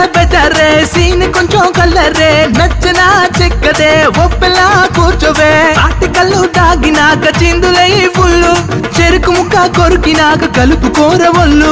బెజారే scene కొంచెం కల్లరే నచ్చనా చెక్కదే ఒప్పెలా కూర్చోవే తాటి కళ్ళు తాగినాక చిందులై ఫుల్లు చెరుకు ముక్క కొరికినాక కలుపు కూరవొల్లు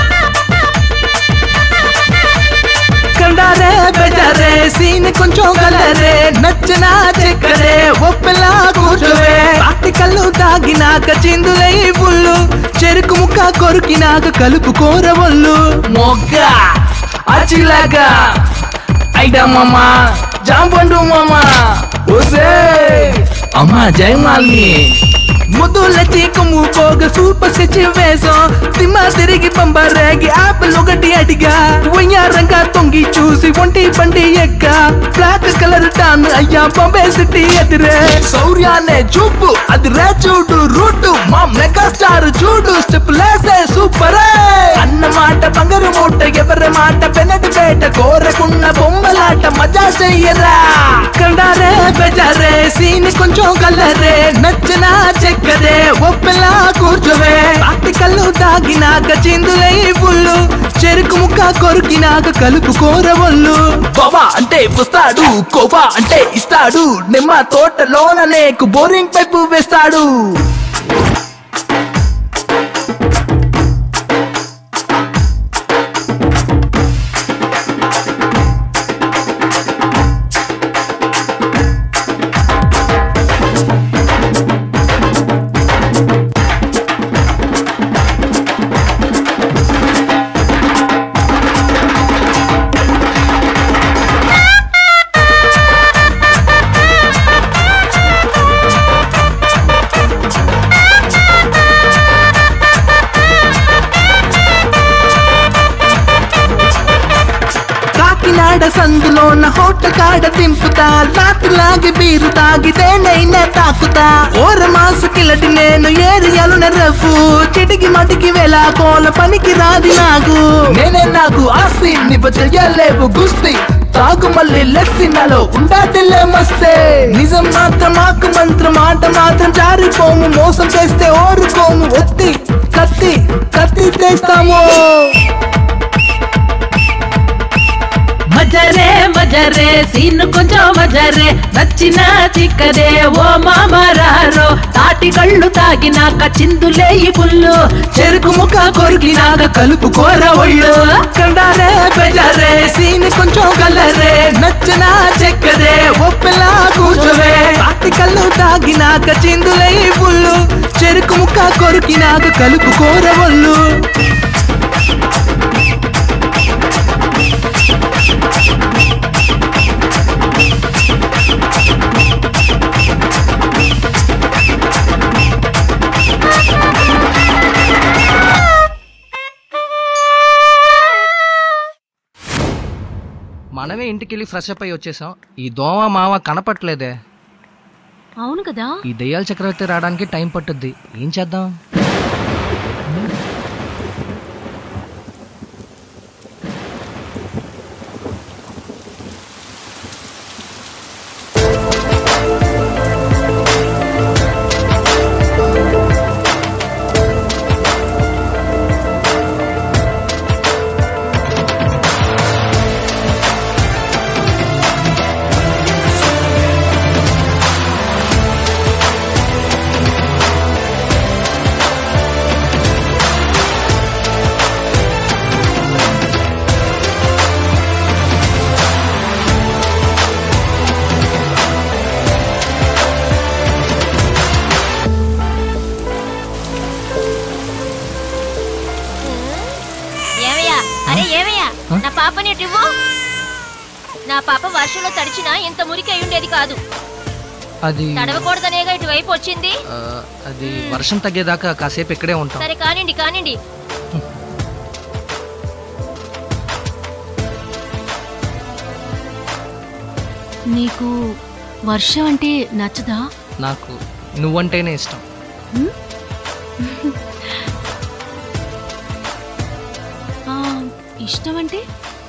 కండారే బెజారే సీన్ కొంచెం కల్లరే నచ్చనా చెక్కదే ఒప్పెలా కూర్చోవే తాటి కళ్ళు తాగినాక చిందులై ఫుల్లు చెరుకు ముక్క కొరికినాక కలుపు కూరవొల్లు మొగ్గ అచిలాగా ఐడా మామా జాంపండు మామా ఓసే అమ్మా జయమాలిని ముద్దుల చీకము పోగ సూపర్ స్కెచ్ వేసం తిమ్మా తిరిగి పంబరేగి ఆపిల్ ఒకటి అడిగా వయ్యారంగా తొంగి చూసి ఒంటి బండి ఎక్క బ్లాక్ కలర్ టాన్ అయ్యా బాంబే సిటీ ఎదురే శౌర్యానే చూపు అది రే చూడు రూటు మా మెగా స్టార్ చూడు స్టెప్ లేసే సూపర్ అన్నమాట బంగారు మూట ఎవరి మాట పెనటి పేట కోరకున్న బొమ్మలాట మజా చెయ్యరా కండారే బెజారే సీన్ కొంచెం కల్లరే నచ్చనా చెక్కదే ఒప్పెలా కూర్చోవే తాటి కళ్ళు తాగినాక చిందులై ఫుల్లు చెరుకు ముక్క కొరికినాక కలుపు కూరవొల్లు బావా అంటే వస్తాడు కోవా అంటే ఇస్తాడు నిమ్మ తోటలోన నేకు బోరింగ్ పైపు వేస్తాడు సందులోన హోట కాడ తింపుతా రాత్రిలాగి బీరు తాగితేనైనా తాకుతా ఓర మాసకిలటి నేను ఏరియాలున్న రఫు చిటికి మటికి వేళ కోల పనికి రాది నాకు నేనే నాకు ఆస్తి నిప చెయ్యలేవు గుస్తి తాగు మళ్ళీ లెస్సినలో ఉండాటిల్లే మస్తే నిజం మాత్రం మాకు మంత్రం మాట మాత్రం జారిపోము మోసం చేస్తే ఓరుకోము ఒత్తి కత్తి కత్తి తెస్తాము మజరే మజరే సీన్ కొంచెం మజరే నచ్చిన చిక్కదే ఓ మామరారో తాటి కళ్ళు తాగినాక చిందులేయి పుల్లు చెరుకు ముక్క కొరికినాక కలుపు కూర ఒళ్ళు కండారే బెజారే సీన్ కొంచెం కల్లరే నచ్చనా చెక్కదే ఒప్పెలా కూర్చోవే తాటి కళ్ళు తాగినాక చిందులై ఫుల్లు చెరుకు ముక్క కొరికినాక కలుపు కూర ఒళ్ళు మనమే ఇంటికెళ్ళి ఫ్రెష్ అప్ అయ్యి వచ్చేసాం ఈ దోమ మామ కనపట్లేదే అవును కదా ఈ దయ్యాల చక్రవర్తి రావడానికి టైం పట్టుద్ది ఏం చేద్దాం నా పాప వర్షంలో తడిచినా ఇంత మురికి అయి ఉండేది కాదు. అది తడవకూడదనేగా ఇటువైపు వచ్చింది. అది వర్షం తగ్గేదాకా కాసేపు ఇక్కడే ఉంటాం. సరే కానిండి కానిండి. నీకు వర్షం అంటే నచ్చదా? నాకు నువ్వంటేనే ఇష్టం. ఇష్టం అంటే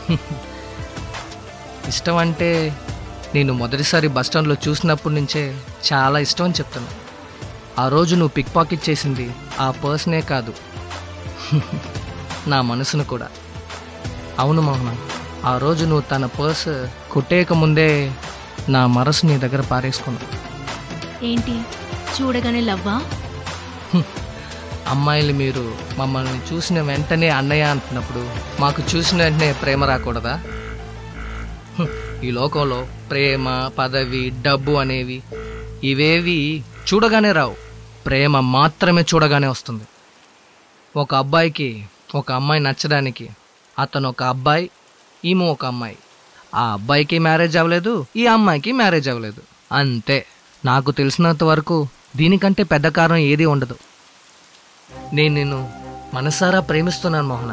ఇష్టం అంటే నేను మొదటిసారి బస్టాండ్లో చూసినప్పటి నుంచే చాలా ఇష్టం అని చెప్తాను. ఆ రోజు నువ్వు పిక్ పాకెట్ చేసింది ఆ పర్సనే కాదు, నా మనసును కూడా. అవును మోహన, ఆ రోజు నువ్వు తన పర్స్ కొట్టేయక ముందే నా మనసు నీ దగ్గర పారేసుకున్నావు. ఏంటి చూడగానే లవ్వా? అమ్మాయిలు మీరు మమ్మల్ని చూసిన వెంటనే అన్నయ్య అంటున్నప్పుడు మాకు చూసిన వెంటనే ప్రేమ రాకూడదా? ఈ లోకంలో ప్రేమ, పదవి, డబ్బు అనేవి ఇవేవి చూడగానే రావు. ప్రేమ మాత్రమే చూడగానే వస్తుంది. ఒక అబ్బాయికి ఒక అమ్మాయి నచ్చడానికి అతను ఒక అబ్బాయి, ఈమె ఒక అమ్మాయి. ఆ అబ్బాయికి మ్యారేజ్ అవ్వలేదు, ఈ అమ్మాయికి మ్యారేజ్ అవ్వలేదు, అంతే. నాకు తెలిసినంత వరకు దీనికంటే పెద్ద కారణం ఏదీ ఉండదు. నేను నిన్ను మనసారా ప్రేమిస్తున్నాను మోహన.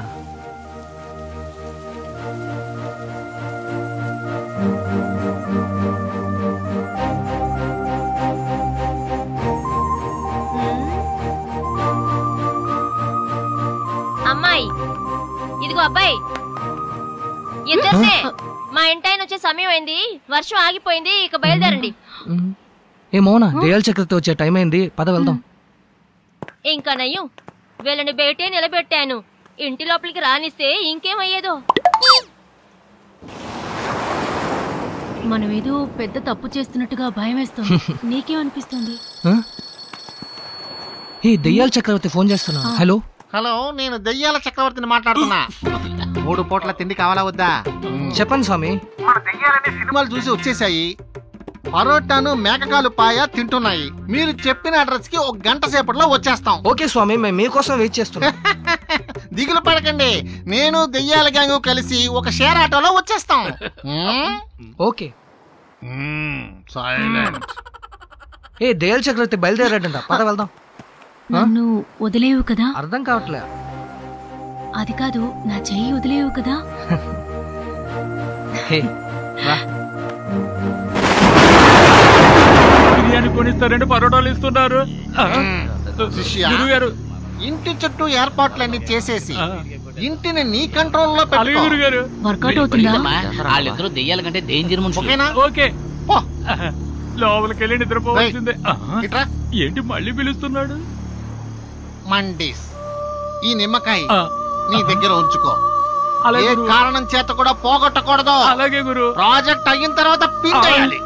అమ్మాయి ఇదిగో అబ్బాయి, ఇద్దరినే. మా ఇంటాయన వచ్చే సమయం అయింది, వర్షం ఆగిపోయింది, ఇక బయలుదేరండి. ఏ మోహన, దయాల చక్రవర్తి వచ్చే టైం అయింది, పద వెళ్దాం. ఇంకా నయ్యం, వీళ్ళని బయటే నిలబెట్టాను, ఇంటి లోపలికి రానిస్తే ఇంకేమయ్యేదో. మనమేదో పెద్ద తప్పు చేస్తున్నట్టుగా భయం వేస్తుంది. నీకేమనిపిస్తుంది? ఏ దయ్యాల చక్రవర్తి ఫోన్ చేస్తున్నా. హలో హలో, నేను దయ్యాల చక్రవర్తిని మాట్లాడుతున్నా. 3 పూట్ల తిండి కావాలా వద్దా? చెప్పండి స్వామి. మన దయ్యాలన్నీ సినిమాలు చూసి వచ్చేసాయి. పరోటాను మేకకాలు పాయ తింటున్నాయి. మీరు చెప్పిన అడ్రస్ కి 1 గంట సేపట్లో వచ్చేస్తాం. ఓకే స్వామి, మేము మీకోసం వెయిట్ చేస్తున్నాం. దిగులు పడకండి, నేను దెయ్యాల గ్యాంగ్ కలిసి ఒక షేర్ ఆటోలో వచ్చేస్తాం. ఓకే. ఏ దయాల చక్రవర్తి బయలుదేరాడంట, పద వెళ్దాం. నన్ను వదిలేవు కదా? అర్థం కావట్లే. అది కాదు, నా చెయ్యి వదిలేవు కదా? బిర్యానీ కొనిస్తారండి, పరోటాలు ఇస్తున్నారు. ఇంటి చుట్టూ ఏర్పాట్లన్నీ చేసేసి ఇంటిని నీ కంట్రోల్లో పెట్టు. వర్కౌట్ అవుతుందా? వాళ్ళిద్దరూ దెయ్యాల కంటే డేంజర్ మనుషులు. ఓకే, లోపలికి వెళ్ళి నిద్రపోవాల్సిందే. ఏంటి మళ్ళీ పిలుస్తున్నాడు? మండీస్, ఈ నిమ్మకాయ నీ దగ్గర ఉంచుకో. ఏ కారణం చేత కూడా పోగొట్టకూడదు. అలాగే గురు. ప్రాజెక్ట్ అయిన తర్వాత పించేయాలి.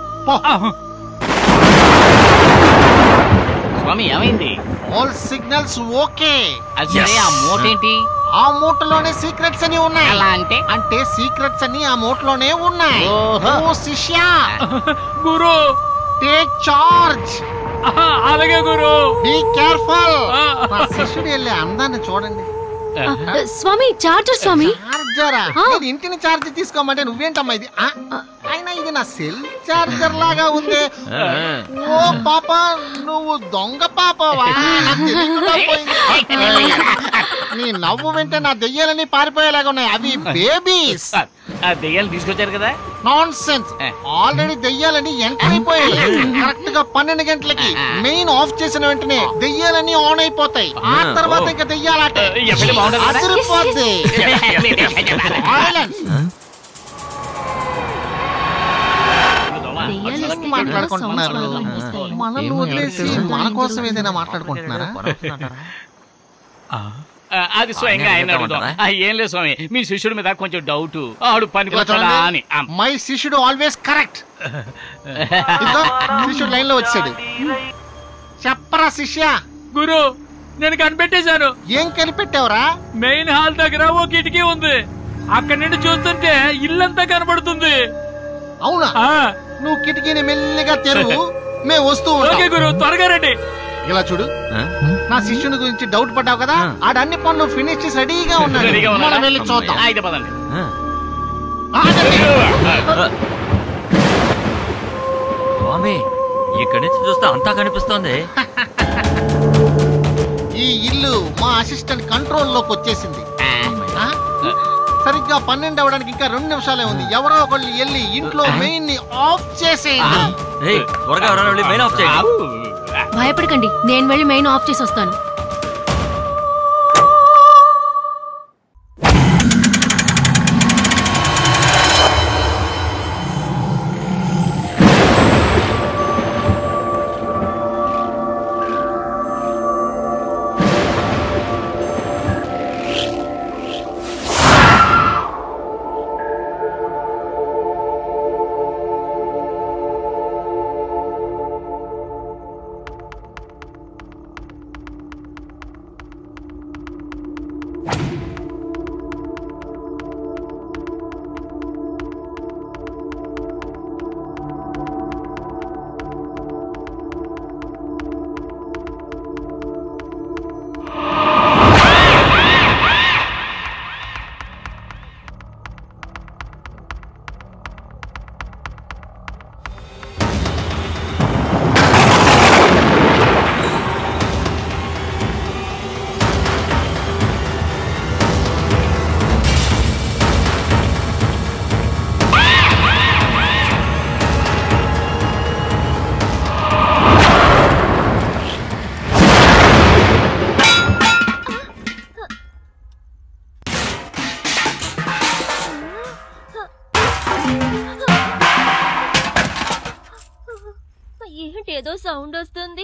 స్వామి ఏమైంది? All signals okay. సరే, ఆ మూట ఏంటి? ఆ మూటలోనే సీక్రెట్స్ అని ఉన్నాయి. అలా అంటే సీక్రెట్స్ అని ఆ మూటలోనే ఉన్నాయి. ఓ శిష్య, గురు టేక్ చార్జ్. అలాగే గురు. Be careful. నా శిష్యుడు వెళ్ళే అందాన్ని చూడండి. స్వామి, చార్జర్ స్వామి. చార్జరా? నేను ఇంటిని చార్జ్ తీసుకోమంటే నువ్వేంటమ్మా ఇది? అయినా ఇది నా సెల్ చార్జర్ లాగా ఉంది. ఓ పాప, నువ్వు దొంగ పాపవా? నీ నవ్వు వెంటే నా దెయ్యాలని పారిపోయేలాగా ఉన్నాయి. అవి బేబీస్. దెయ్యాలు తీసుకొచ్చారు కదా? Nonsense. ఆల్రెడీ దెయ్యాలని ఎంటర్ అయిపోయాయి. కరెక్ట్ గా 12 గంటలకి మెయిన్ ఆఫ్ చేసిన వెంటనే దెయ్యాలని ఆన్ అయిపోతాయి. ఆ తర్వాత ఇంకా దెయ్యాలంటే అదిరిపోద్ది. మాట్లాడుకుంటున్నారు. మనల్ని వదిలేసి మన కోసం ఏదైనా మాట్లాడుకుంటున్నారా? అది స్వయంగా ఆయన అడుగుదాం. ఏం లేదు స్వామి, మీ శిష్యుడి మీద కొంచెం డౌట్. ఆడు పనికొచ్చాడా అని. మై శిష్యుడు ఆల్వేస్ కరెక్ట్. శిష్యుడు లైన్ లో వచ్చాడు. చెప్పరా శిష్య. గురు, నేను కనిపెట్టేశాను. ఏం కనిపెట్టావురా? మెయిన్ హాల్ దగ్గర ఓ కిటికీ ఉంది. అక్కడి నుండి చూస్తుంటే ఇల్లంతా కనబడుతుంది. అవునా? నువ్వు కిటికీని మెల్లిగా తెరువు, మేము వస్తూ ఉంటాం. ఓకే గురు, త్వరగా రండి. ఇలా చూడు, నా శిష్యుని గురించి డౌట్ పడ్డావు కదా, ఆడ అన్ని పనులు ఫినిష్ చేసి రెడీగా ఉన్నాడు. మనం వెళ్ళి చూద్దాం. అయితే పదండి. స్వామి, ఇక్కడి నుంచి చూస్తే అంతా కనిపిస్తోంది. ఈ ఇల్లు మా అసిస్టెంట్ కంట్రోల్ లోకి వచ్చేసింది. సరిగ్గా 12 అవడానికి ఇంకా 2 నిమిషాలే ఉంది. ఎవరో ఒకళ్ళు వెళ్ళి ఇంట్లో మెయిన్ ని ఆఫ్ చేసేయండి. త్వరగా ఎవరైనా వెళ్ళి మెయిన్ ఆఫ్ చేయండి. భయపడకండి, నేను వెళ్ళి మెయిన్ ఆఫ్ చేసి వస్తాను. ఏదో సౌండ్ వస్తుంది.